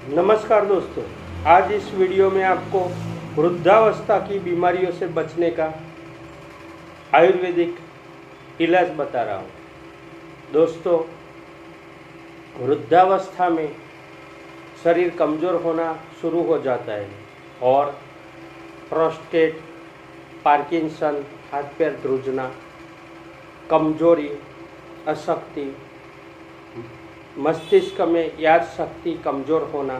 नमस्कार दोस्तों, आज इस वीडियो में आपको वृद्धावस्था की बीमारियों से बचने का आयुर्वेदिक इलाज बता रहा हूँ। दोस्तों, वृद्धावस्था में शरीर कमज़ोर होना शुरू हो जाता है और प्रोस्टेट, पार्किंसन, हाथ पैर ध्रुजना, कमजोरी, अशक्ति, मस्तिष्क में याद शक्ति कमज़ोर होना,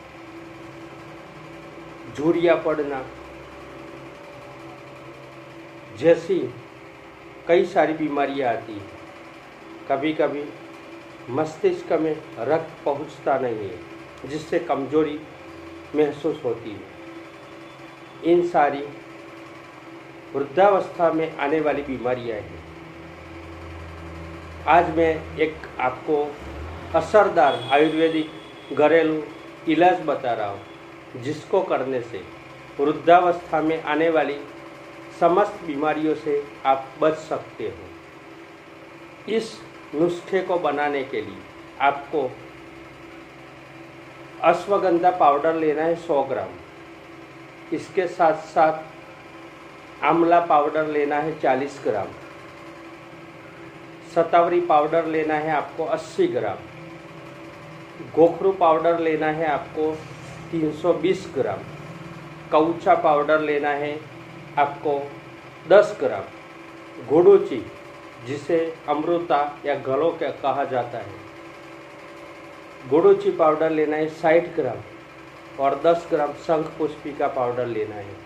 झुर्रियाँ पड़ना जैसी कई सारी बीमारियां आती हैं। कभी कभी मस्तिष्क में रक्त पहुंचता नहीं है जिससे कमजोरी महसूस होती है। इन सारी वृद्धावस्था में आने वाली बीमारियां हैं। आज मैं एक आपको असरदार आयुर्वेदिक घरेलू इलाज बता रहा हूँ जिसको करने से वृद्धावस्था में आने वाली समस्त बीमारियों से आप बच सकते हो। इस नुस्खे को बनाने के लिए आपको अश्वगंधा पाउडर लेना है 100 ग्राम। इसके साथ साथ आंवला पाउडर लेना है 40 ग्राम। शतावरी पाउडर लेना है आपको 80 ग्राम। गोखरू पाउडर लेना है आपको 320 ग्राम। कौचा पाउडर लेना है आपको 10 ग्राम। गुड़ूची, जिसे अमृता या गलों का कहा जाता है, गुड़ूची पाउडर लेना है 60 ग्राम और 10 ग्राम शंख पुष्पी का पाउडर लेना है।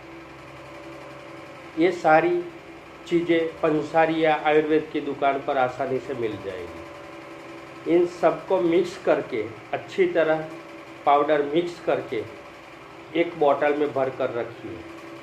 ये सारी चीज़ें पंसारी या आयुर्वेद की दुकान पर आसानी से मिल जाएगी। इन सबको मिक्स करके अच्छी तरह पाउडर मिक्स करके एक बोतल में भर कर रखिए।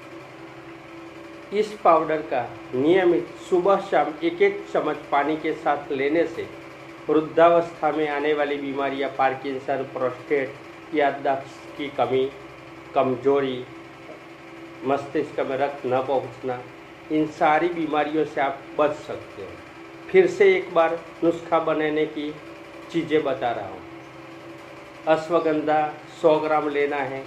इस पाउडर का नियमित सुबह शाम एक एक चम्मच पानी के साथ लेने से वृद्धावस्था में आने वाली बीमारियां पार्किंसन, प्रोस्टेट, याददाश्त की कमी, कमजोरी, मस्तिष्क में रक्त न पहुंचना, इन सारी बीमारियों से आप बच सकते हो। फिर से एक बार नुस्खा बनाने की चीज़ें बता रहा हूँ। अश्वगंधा 100 ग्राम लेना है,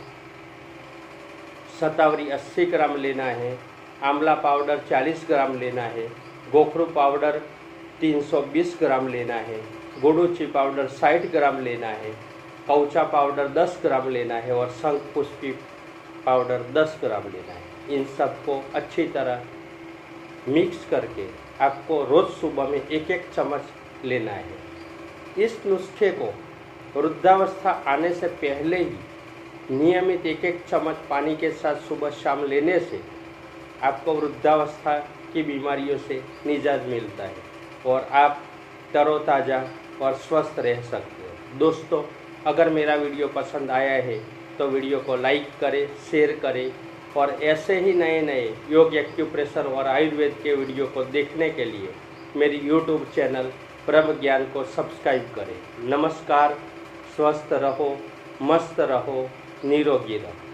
शतावरी 80 ग्राम लेना है, आंवला पाउडर 40 ग्राम लेना है, गोखरू पाउडर 320 ग्राम लेना है, गुड़ूची पाउडर 60 ग्राम लेना है, कौचा पाउडर 10 ग्राम लेना है और शंख पुष्पी पाउडर 10 ग्राम लेना है। इन सबको अच्छी तरह मिक्स करके आपको रोज़ सुबह में एक एक चम्मच लेना है। इस नुस्खे को वृद्धावस्था आने से पहले ही नियमित एक एक चम्मच पानी के साथ सुबह शाम लेने से आपको वृद्धावस्था की बीमारियों से निजात मिलता है और आप तरोताज़ा और स्वस्थ रह सकते हो। दोस्तों, अगर मेरा वीडियो पसंद आया है तो वीडियो को लाइक करें, शेयर करें और ऐसे ही नए नए योग, एक्यूप्रेशर और आयुर्वेद के वीडियो को देखने के लिए मेरी यूट्यूब चैनल ब्रह्म ज्ञान को सब्सक्राइब करें। नमस्कार, स्वस्थ रहो, मस्त रहो, निरोगी रहो।